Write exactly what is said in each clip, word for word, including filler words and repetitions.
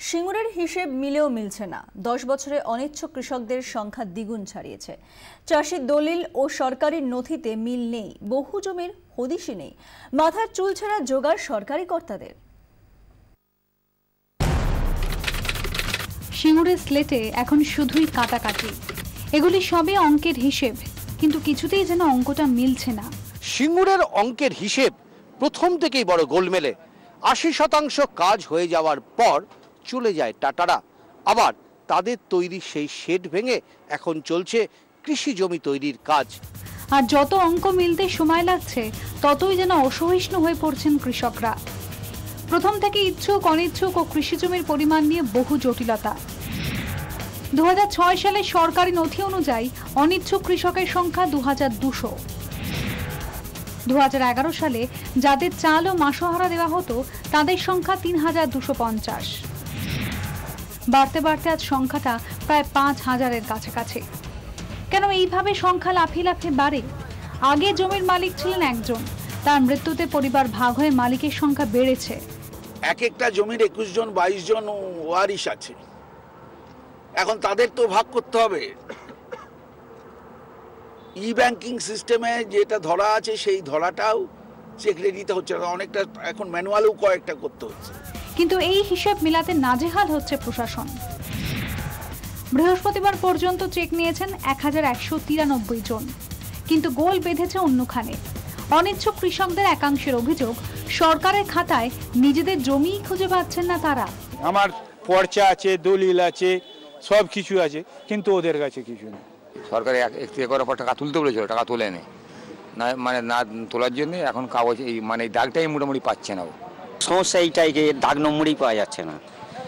সিঙ্গুরের হিসেব মিলেও মিলছে না। দশ বছরে অনিচ্ছুক কৃষকদের সংখ্যা দ্বিগুণ ছাড়িয়েছে। চাষি দলিল ও সরকারি নথিতে মিল নেই, বহু জমির হদিশই নেই। মাথার চুল ছেঁড়া জোগাড় সরকারি কর্তাদের। সিঙ্গুরের স্লেটে এখন শুধুই কাটাকাটি। এগুলি সবই অঙ্কের হিসেব, কিন্তু কিছুতেই যেন অঙ্কটা মিলছে না। সিঙ্গুরের অঙ্কের হিসেব প্রথম থেকেই বড় গোলমেলে। আশি শতাংশ কাজ হয়ে যাওয়ার পর চলে যায় টাটারা। আবার তাদের তৈরি সেই শেড ভেঙে এখন চলছে কৃষি জমি তৈরির কাজ। আর যত অঙ্ক মিলতে সময় লাগছে, ততই যেন অসহিষ্ণু হয়ে পড়ছেন কৃষকরা। প্রথম থেকে ইচ্ছুক, অনিচ্ছুক ও কৃষি জমির পরিমাণ নিয়ে বহু জটিলতা। দু হাজার ছয় সালে সরকারি নথি অনুযায়ী অনিচ্ছুক কৃষকের সংখ্যা দু হাজার দুশো। দু হাজার এগারো সালে যাদের চাল ও মাসোহারা দেওয়া হতো তাদের সংখ্যা তিন হাজার দুশো পঞ্চাশ। বাড়তে বাড়তে আজ সংখ্যাটা প্রায় পাঁচ হাজারের কাছাকাছি। কেন এইভাবে সংখ্যা লাফিয়ে লাফিয়ে বাড়ে? আগে জমির মালিক ছিলেন একজন, তার মৃত্যুতে পরিবার ভাগ হয়ে মালিকের সংখ্যা বেড়েছে। এক একটা জমির একুশ জন বাইশ জন ওয়ারিশ আছে, এখন তাদের তো ভাগ করতে হবে। ই ব্যাংকিং সিস্টেমে যেটা ধরা আছে সেই ধরাটাও চেকরে দিতে হচ্ছে, অনেকটা এখন ম্যানুয়ালও কয়েকটা করতে হচ্ছে। কিন্তু এই হিসাব মিলাতে নাজেহাল হচ্ছে প্রশাসন। বৃহস্পতিবার পর্যন্ত চেক নিয়েছেন এক হাজার একশো তিরানব্বই জন, কিন্তু গোল বেঁধেছে অন্যখানে। অনিচ্ছুক কৃষকদের একাংশের অভিযোগ, সরকারের খাতায় নিজেদের জমিই খুঁজে পাচ্ছেন না তারা। আমার পর্চা আছে, দলিল আছে, সব কিছু আছে, কিন্তু ওদের কাছে কিছু নেই। সরকার একটু করার পর টাকা তুলতে বলেছিল, টাকা তোলে নেই না, মানে না তোলার জন্য এখন কাগজ এই মানে দাগটাই মোটামুটি পাচ্ছে না। সমস্যা এইটাই যে দাগ নম্বরই পাওয়া যাচ্ছে না,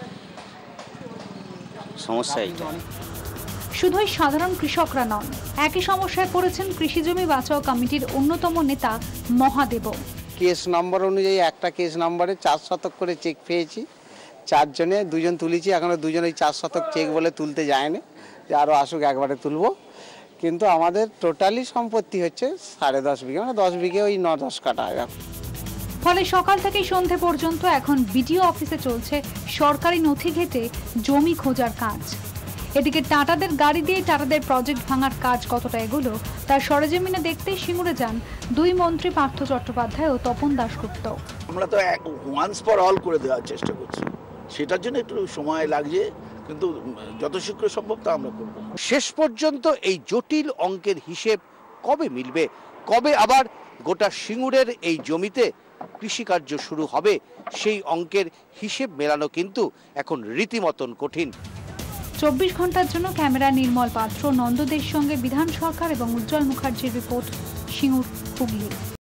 সমস্যা এইটা। শুধুই সাধারণ কৃষকরা নন, একই সমস্যায় পড়েছেন কৃষি জমি বাঁচাও কমিটির অন্যতম নেতা মহাদেব। কেস নম্বর অনুযায়ী একটা কেস নম্বরে চার শতক করে চেক পেয়েছি, চারজনে দুজন তুলেছি, এখনো দুজন ওই চার শতক চেক বলে তুলতে যায়নি, যে আরও আসুক একবারে তুলবো। কিন্তু আমাদের টোটালি সম্পত্তি হচ্ছে সাড়ে দশ বিঘে, মানে দশ বিঘে ওই ন দশ কাটা। ফলে সকাল থেকে সন্ধে পর্যন্ত এখন বিডিও অফিসে চলছে সরকারি নথি ঘেঁটে জমি খোঁজার কাজ। এদিকে টাটাদের গাড়ি দিয়ে টাটাদের প্রজেক্ট ভাঙার কাজ কতটা এগুলো তার সরেজমিনে দেখতে সিঙ্গুরে যান দুই মন্ত্রী পার্থ চট্টোপাধ্যায় ও তপন দাশগুপ্ত। আমরা তো ওয়ান্স ফর অল করে দেওয়ার চেষ্টা করছি, সেটার জন্য একটু সময় লাগছে, কিন্তু যত শীঘ্র সম্ভব তা আমরা করব। শেষ পর্যন্ত এই জটিল অঙ্কের হিসেব কবে মিলবে, কবে আবার গোটা সিঙ্গুরের এই জমিতে কৃষিকার্য শুরু হবে, সেই অঙ্কের হিসেব মেলানো কিন্তু এখন রীতিমতন কঠিন। চব্বিশ ঘন্টার জন্য ক্যামেরা নির্মল পাত্র, নন্দদের সঙ্গে বিধান সরকার এবং উজ্জ্বল মুখার্জির রিপোর্ট, সিঙ্গুর, হুগলি।